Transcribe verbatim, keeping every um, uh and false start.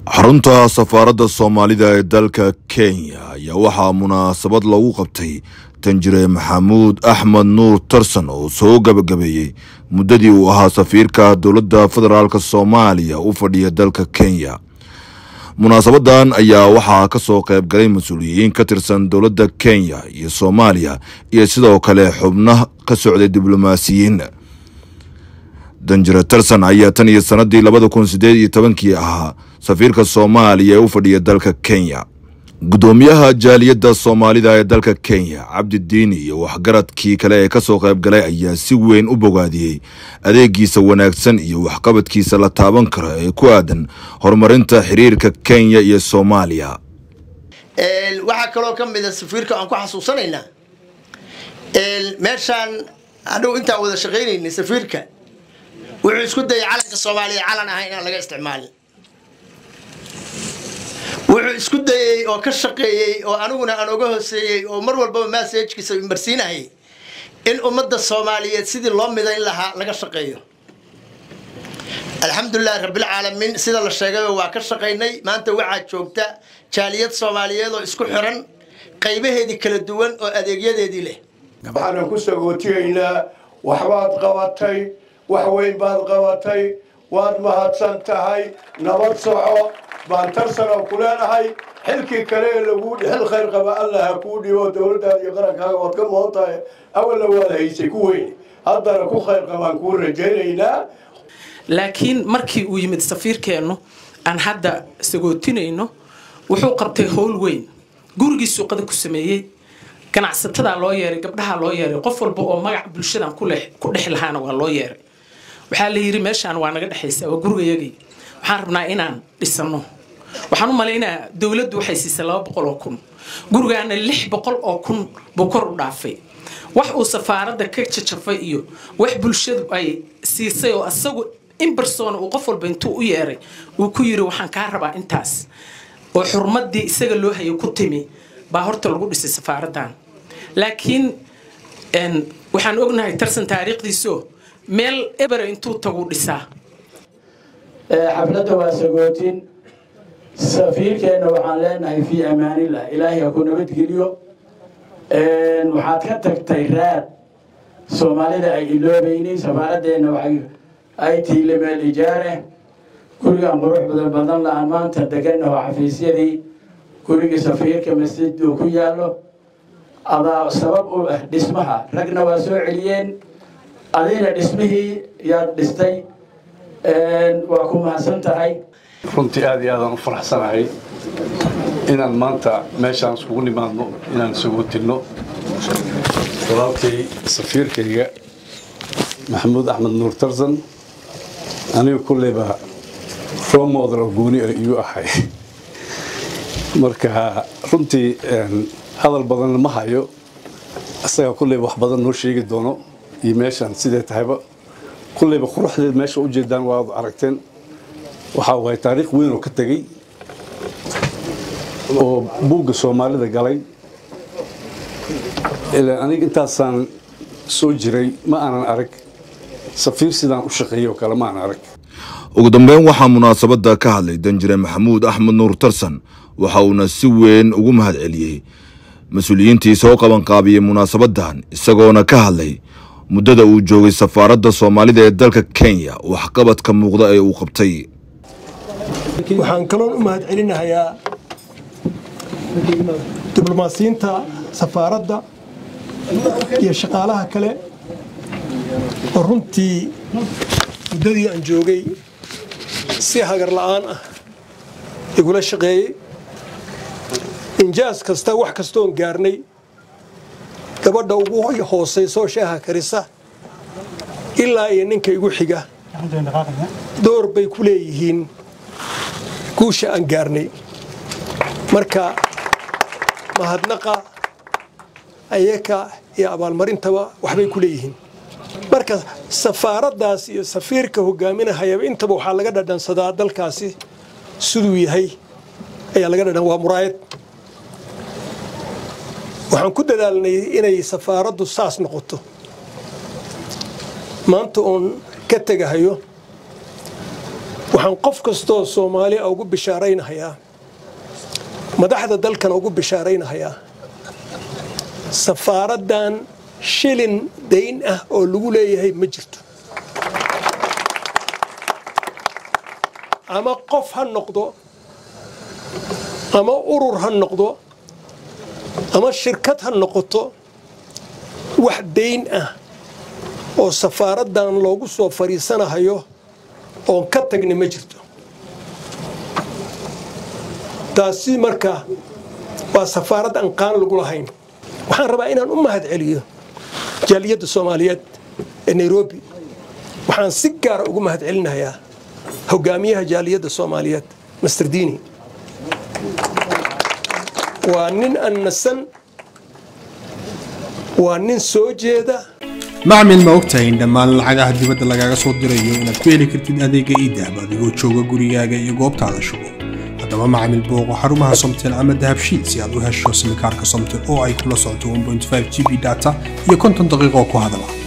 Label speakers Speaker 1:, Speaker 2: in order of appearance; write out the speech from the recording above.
Speaker 1: xarunta safaaradda Soomaalida ee dalka Kenya ayaa waxaa munaasabad lagu qabtay Tanjire Maxamuud Axmed Nuur Tarsan oo soo gabagabeeyay muddadii uu ahaa safiirka dowladda federaalka Soomaaliya u fadhiya dalka Kenya. munaasabadan ayaa waxaa ka soo qayb galay mas'uuliyiin ka tirsan dowladda Kenya iyo Soomaaliya iyo sidoo kale xubnaha ka socday diblomaasiyiin. Tanjire Tarsan ayaa tan iyo sanadii labada kun sideed iyo tobankii ahaa safiirka Soomaaliya ee u fadhiya dalka Kenya. gudoomiyaha jaaliyadda Soomaalida ee dalka Kenya Cabdidiin iyo waxgaradkii kale ee ka soo qayb galay ayaa si weyn u bogaadiyay adeegiisa wanaagsan iyo waxqabadkiisa la taaban karo ee ku aadan horumarinta xiriirka Kenya iyo Soomaaliya.
Speaker 2: ee waxa kale oo kamid ah safiirka aan ku xasuusanaynaa ee meeshan anu inta wada shaqeynayna safiirka wuxuu isku dayay calanka Soomaaliya calan ahaan in laga isticmaalo wuxuu isku dayay oo ka shaqeeyay oo aniguna aan uga hooseeyay oo mar walba message-kiisa marsiinahay in ummadda Soomaaliyeed sidii loo midayn lahaa laga shaqeeyo. alxamdulillah rabbil alamin sida la sheegay waa ka shaqeynay maanta waxa joogta jaaliyad Soomaaliyeed oo isku xiran qaybaheedii kala duwan oo adeegyadeedii leh.
Speaker 3: waxaan ku sagootiyeynaa waxbaad qabatay wax weyn baad qabatay waad mahadsan tahay nabad soco baan Tarsan oo kuleenahay xilkii kale lagu xil khayr qaba Allah ku dhigo dawladda iyo qarankaaga wad ka mootahay awal wada haysay ku weyn haddana ku khayr qabaan ku rajaynayna.
Speaker 4: laakiin markii uu yimid safiirkeenu aan hadda sagootinayno wuxuu qabtay howl weyn gurigiisu qada ku sameeyay ganacsatada loo yeeray gabdhaha loo yeeray qof walba oo magac bulshadan ku leh ku dhex lahaana waa loo yeeray waxa la yiri meeshan waa naga dhaxaysaa waa gurigayagii waxaan rabnaa inaan dhisano waxaan u maleynaa dawladdu waxay siisay laba boqol oo kun gurigaana lix boqol oo kun buu kor u dhaafay wax uu safaaradda ka jajafay iyo wax bulshadu ay siisay oo asagu in person uu qof walba intuu u yeeray uu ku yiri waxaan ka rabaa intaas oo xurmadii isaga loo hayo ku timi baa horta lagu dhisay safaaraddan. laakiin een waxaan ognahay Tarsan taariikhdiisu meel eber intuu tagu dhisaa
Speaker 5: xafladda waa sagootin safiirkeena waxaan leenahay fi amaanillah ilaahay ku nabad geliyo een waxaad ka tagtay raad Soomaalida ay iloobeynay safaaraddeena waxay ay tiile meel ijaare guriga qurux badan badan la maanta deganahay xafiisyadii guriga safiirka masjidku ku yaalo adaa sabab u ah dhismaha ragna waa soo celiyeen adina dhismihii yaad dhistay een waa ku mahadsan tahay.
Speaker 6: runtii aad iyo aad aan u faraxsanahay inaan maanta meeshaan iskugu nimaadno inaan isugu tilno walaalkay safiirkayga Maxamuud Axmed Nuur Tarsan anigu kulleyba role model oo gooni ayuu ahay marka runtii hadal badan ma hayo asaga kulleyba wax badan noo sheegi doono iyo meeshaan sidee tahayba kulleyba quruxdeed meesha u jeedaan waad aragteen waxa way taariikh weyn oo ka tagay oo buugga Soomaalida galay ilaa aniga intaasaan soo jiray ma aanan arag safiir sidaan u shaqeeyo kala ma aanan arag.
Speaker 1: ugu dambeyn waxaa munaasabada ka hadlay Tanjire Maxamuud Axmed Nuur Tarsan waxa uu si weyn ugu mahadceliyay mas'uuliyiintii soo qaban qaabiyay munaasabadan isagoona ka hadlay muddada uu joogay safaaradda Soomaalida ee dalka Kenya wax qabadka muuqda ee uu qabtay.
Speaker 7: waxaan kaloo u mahadcelinayaa diblomaasiyiinta safaaradda iyo shaqaalaha kale oo runtii muddadii aan joogay si hagar la'aan ah igula shaqeeyay injaas kasta wax kasta oo gaarnay gabadha ugu hooseyso shaaha karisa ilaa iyo ninka igu xiga door bay ku leeyihiin guusha aan gaarnay marka mahadnaqa ayaka iyo abaalmarintaba waxbay ku leeyihiin marka safaaraddaas iyo safiirka hogaaminaya intaba waxa laga dhadhansadaa dalkaasi siduu yahay ayaa laga dhadhan waa muraayad waxaan ku dadaalnay inay safaaraddu saas noqoto maanta oon ka tagahayo waxaan qof kastoo Soomaali ugu bishaaraynayaa madaxda dalkan ugu bishaaraynayaa safaaradan shilin dayn ah oo lagu leeyahay ma jirto ama qof ha noqdo ama urur ha noqdo ama shirkad ha noqoto wax dayn ah oo safaaradan loogu soo fariisanayo oo ka tagna ma jirto taasi marka waa safaarad aan qaan lagu lahayn waxaan rabaa inaan u mahad celiyo jaaliyadda Soomaaliyeed ee Nairobi waxaan si gaar ah ugu mahad celinayaa hogaamiyaha jaaliyadda Soomaaliyeed Mister Dini waa nin annasan waa nin soo jeeda
Speaker 8: macmiil ma ogtahay in dhammaan lacagaha dibadda lagaaga soo dirayo inaad ku heli kartid adeega e-dahab adigoo jooga gurigaaga iyo goobtaada shugo haddaba macmiil booqo xarumaha Somtel ama dahabshiil si aad u hesho simikaarka Somtel oo ay kula socoto one point five G B data iyo konton daqiiqo ku hadala